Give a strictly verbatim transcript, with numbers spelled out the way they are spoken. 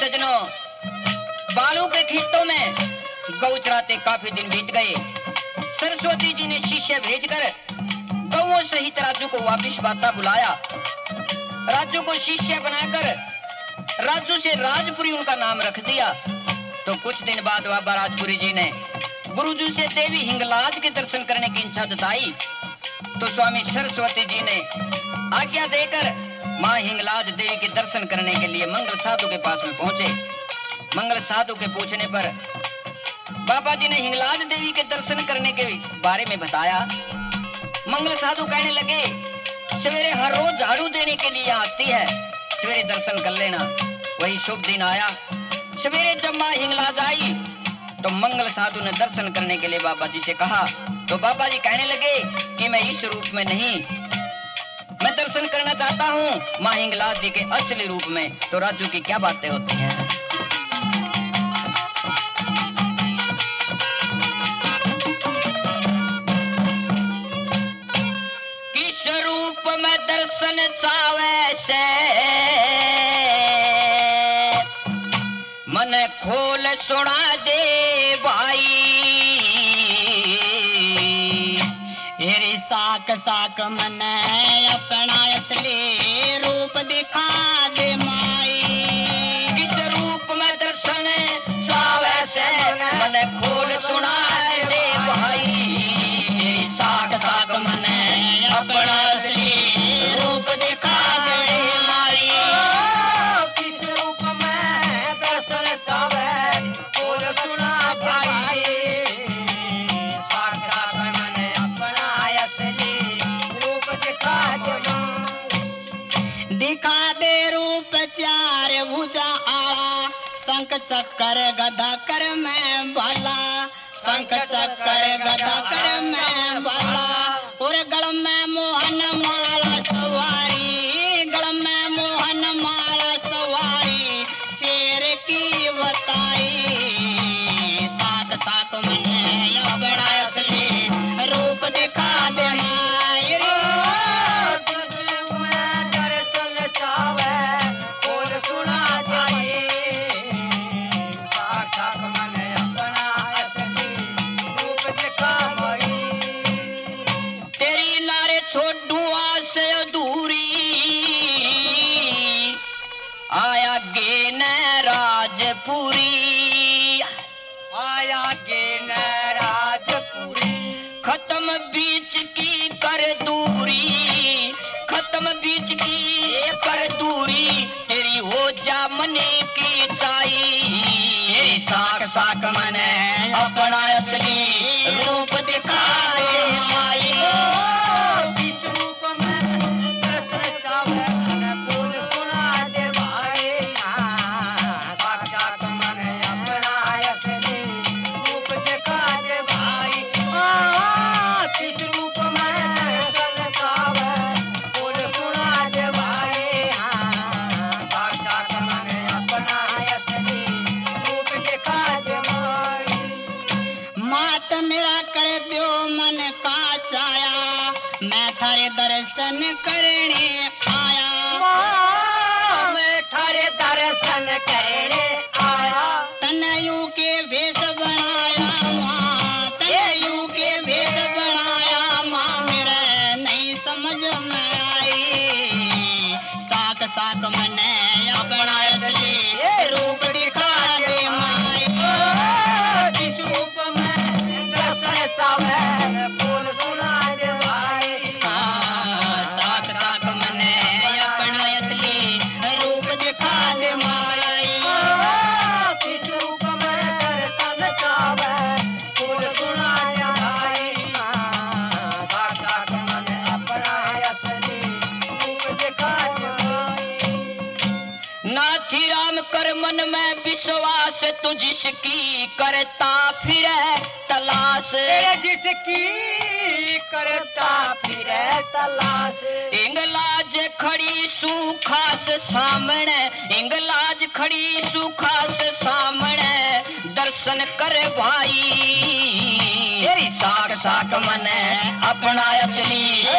सजनों, बालू के खेतों में गौ चराते काफी दिन बीत गए। सरस्वती जी ने शिष्य भेजकर गौओं सहित राजू को वापिस बाता बुलाया। राजू को शिष्य बनाकर राजू से राजपुरी उनका नाम रख दिया। तो कुछ दिन बाद बाबा राजपुरी जी ने गुरुजी से देवी हिंगलाज के दर्शन करने की इच्छा जताई। तो स्वामी सरस्वती जी ने आज्ञा देकर मां हिंगलाज देवी के दर्शन करने के लिए मंगल साधु के पास में पहुंचे। मंगल साधु के पूछने पर बाबा जी ने हिंगलाज देवी के दर्शन करने के बारे में बताया। मंगल साधु कहने लगे, सवेरे हर रोज झाड़ू देने के लिए आती है, सवेरे दर्शन कर लेना। वही शुभ दिन आया। सवेरे जब मां हिंगलाज आई तो मंगल साधु ने दर्शन करने के लिए बाबा जी से कहा। तो बाबा जी कहने लगे कि मैं इस रूप में नहीं, मैं दर्शन करना चाहता हूँ मां हिंगलाज जी के असली रूप में। तो राजू की क्या बातें होती हैं। किस रूप में दर्शन चावे से मन खोल सुना दे भाई। हेरी साक साक मन अपना असली रूप दिखा दे माई। किस रूप में दर्शन चावे से मन खोल सुना दे भाई। हेरी साक साक मन अपना असली रूप दिखा दे माई। किस रूप में दर्शन चावे खोल सुना भाई। साक साक मन अपना असली रूप दिखा दे। दिखा दे रूप चार भुजा आला, शंख चक्कर गदा कर में भला। शंख चक्कर गदा कर में भला। और गल में मोहन माला सवारी, गल में मोहन माला सवारी, शेर की बताई। सात सात मन अपना असली रूप दिखा दे माई रे। किस रूप में दर्शन चावे खोल सुना भाई। साक साक मन अपना असली रूप दिखा भाई। तेरी लारे छोड़ू आस अधूरी, आया गे न राजपुरी। आया गे न राजपुरी। खत्म बीच की कर दूरी, खत्म बीच की कर दूरी, तेरी हो जा मने की चाई। तेरी साक साक मन अपना असली रूप दिखा दे माई। किस रूप में दर्शन चावे मन खोल सुना दे भाई। साक साक मन अपना असली रूप दिखा दे भाई। किस रूप में दर्शन चावे खोल सुना दे भाई। साक साक मन अपना असली रूप दिखा दे भाई। मात मेरा कर दो मन का चाया, मैं थारे दर्शन करने आया। माँ, मैं थारे दर्शन करने आया। तनयू के भेष बनाया माँ, तनयू के भेष बनाया माँ, मेरे नहीं समझ में आई। साक साक मन अपना असली रूप दिखा दे माई। किस रूप में दर्शन चावे बोल सुना दे भाई। हाँ, साक साक मन अपना असली रूप दिखा दे माई। किस रूप में दर्शन चावे बोल सुना दे भाई। साक साक मन अपना असली रूप दिखा दे भाई। नाथी राम कर मन में विश्वास, तू जिसकी करता फिरे तलाश। जिसकी करता फिरे तलाश। इंगलाज खड़ी सुखास सामने, इंगलाज खड़ी सुखास सामने, दर्शन कर भाई। तेरी साक साक मन अपना असली